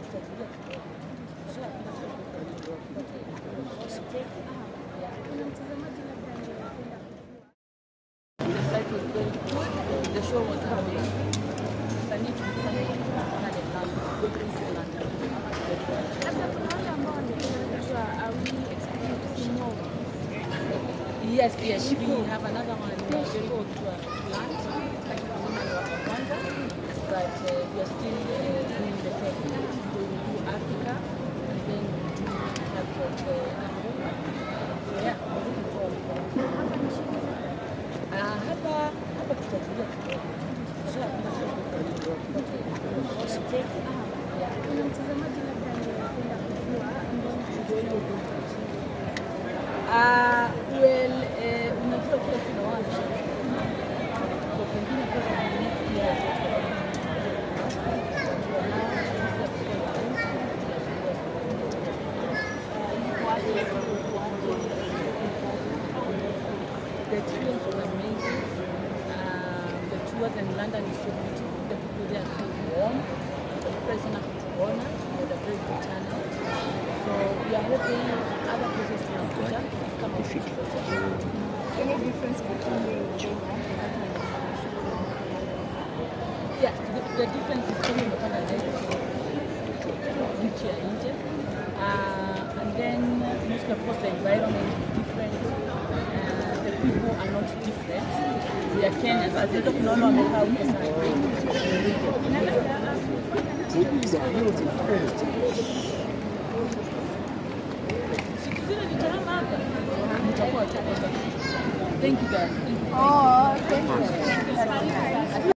The show was happening. Yes, yes, we have another one very close to our plant, but we are still doing the thing. We will do Africa, and then we do Africa. So yeah, we're looking forward. Hapa tutakuja kidogo. Unajua kila tunawacha kwa pengine kwa next year the experience was amazing. The tours in London is so beautiful. The people there are so warm. The president of Corona had a very good turnout. So we are hoping other places to Abuja come and fit. Any difference between Kenya and yeah, the difference is coming from the and then mostly of course the environment is different. The people are not different. We are Kenyans, as they don't know how we Thank you guys. oh, thank you.